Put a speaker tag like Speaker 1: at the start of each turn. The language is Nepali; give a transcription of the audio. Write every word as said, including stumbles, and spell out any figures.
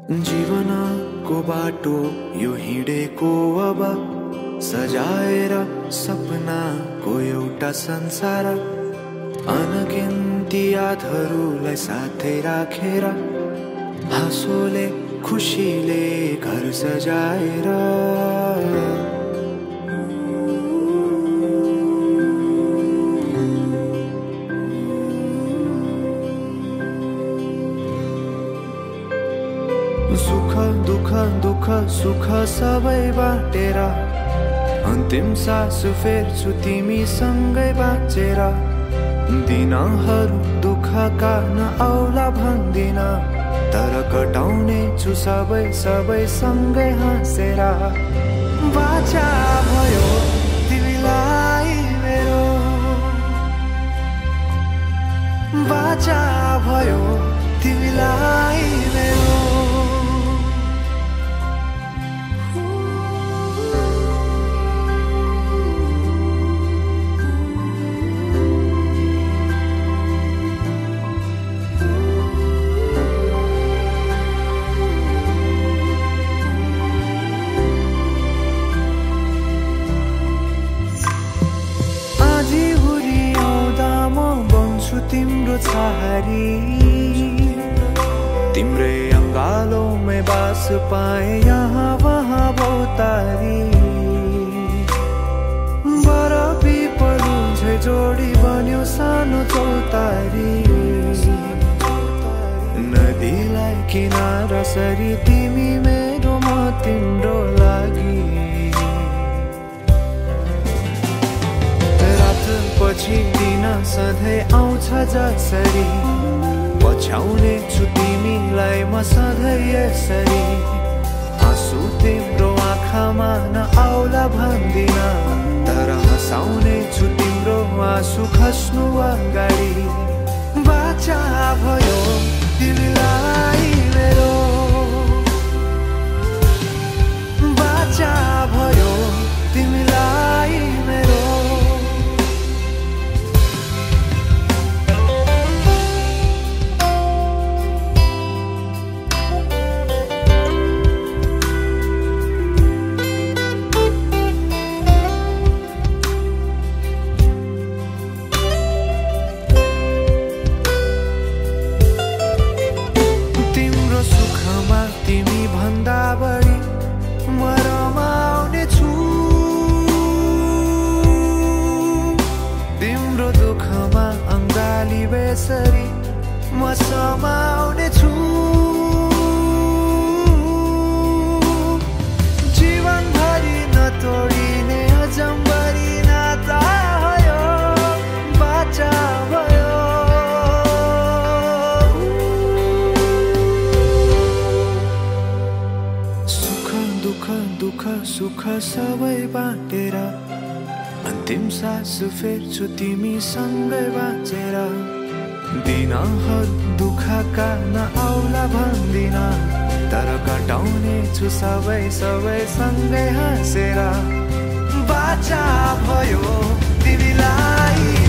Speaker 1: जीवनको बाटो यो हिँडेको अब सजाएर सपनाको एउटा संसार अनगिन्ती यादहरूलाई साथै राखेर हाँसोले खुसीले घर सजाएर सुख दुख दुख सुख सबै बाटेर अन्तिम सास फेर्छु तिमीसँगै बाँचेर दिनहरू दुःखका नआउला भन्दिन तर कटाउने छु सबै सबै सँगै हाँसेर बाचा भयो तिमीलाई मेरो बाचा भयो तिमीलाई मेरो तिम्रो छहारी तिम्रै अंगालों में बास पाए यहाँ वहाँ बहुतारी बर पिपलु झै जोडी बन्यो सानो चौतारी नदीलाई किनारा सरी तिमी मेरो म तिम्रो लागि पछि दिन सधैँ आउँछ जसरी पछ्याउने छु तिमीलाई म सधैँ यसरी आँसु तिम्रो आँखामा नआउला भन्दिन तर हँसाउने छु तिम्रो आँसु खस्नु अगाडि बाचा भयो तिमीलाई मेरो बाचा भयो तिमीलाई मेरो बेसरी म समाउने छु जीवन भरि नतोडिने अजम्बरी नाता भयो बाचा भयो सुख दुख दुख सुख सबै बाटेर अन्तिम सास फेर्छु तिमीसँगै बाँचेर दिनहरू दुःखका नआउला भन्दिन तर कटाउने छु सबै सबै सँगै हाँसेर बाचा भयो तिमीलाई